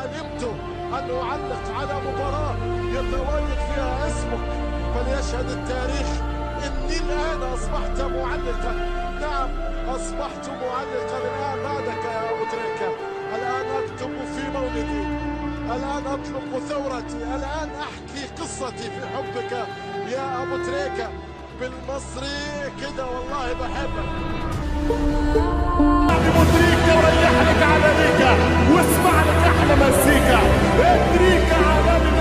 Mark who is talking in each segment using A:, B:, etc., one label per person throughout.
A: علمت أن أعلق على مباراة يتواجد فيها اسمك، فليشهد التاريخ إني الآن أصبحت معلقا. نعم أصبحت معلقا الآن بعدك يا أبو تريكة. الآن أكتب في مولدي، الآن أطلق ثورتي، الآن أحكي قصتي في حبك يا أبو تريكة. بالمصري كده والله بحبك.
B: ابو تريكة وريح لك على ريكا واسمع لك احلى مزيكا. تريكة عالمي.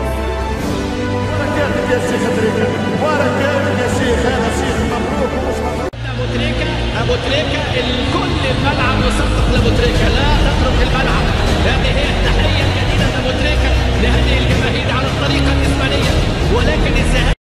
B: بركاتك يا شيخ تريكة، بركاتك يا شيخ. انا شيخ مبروك ومش مبروك.
C: ابو تريكة الكل الملعب يصفق لابو تريكة، لا تترك الملعب. هذه هي التحية الجديدة لابو تريكة لهذه الجماهير على الطريقة الإسبانية، ولكن الذهاب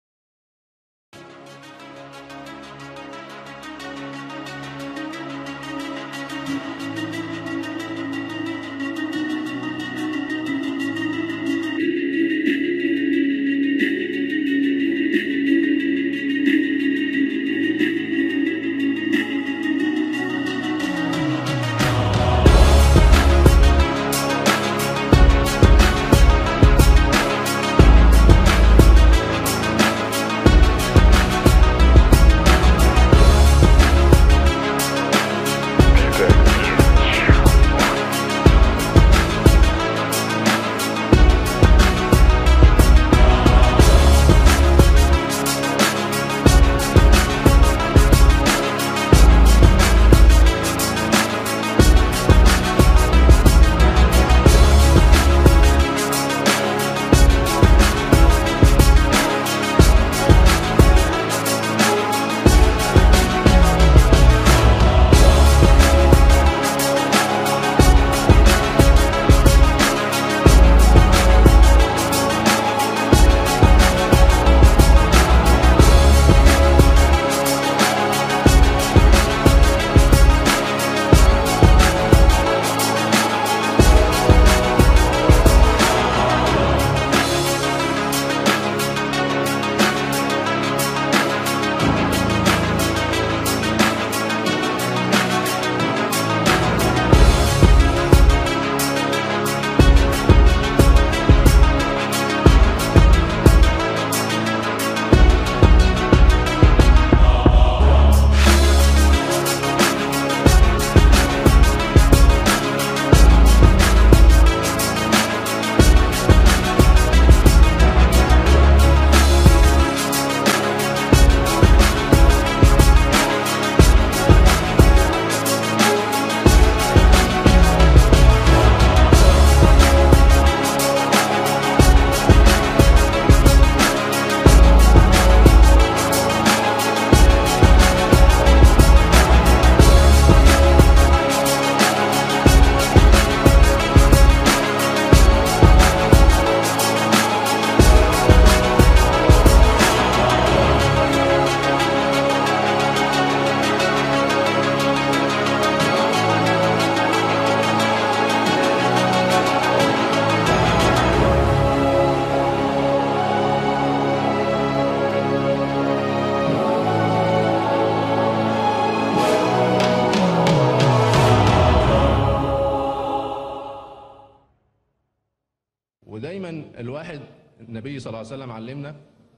D: ودايما الواحد النبي صلى الله عليه وسلم علمنا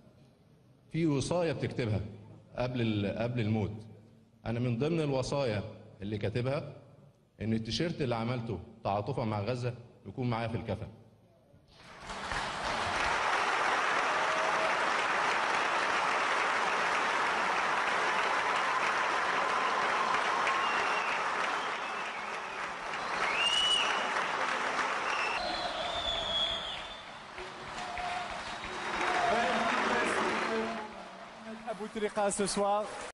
D: في وصايا بتكتبها قبل الموت. انا من ضمن الوصايا اللي كاتبها ان التيشيرت اللي عملته تعاطفا مع غزة يكون معايا في الكفن.
B: Abou Trika ce soir.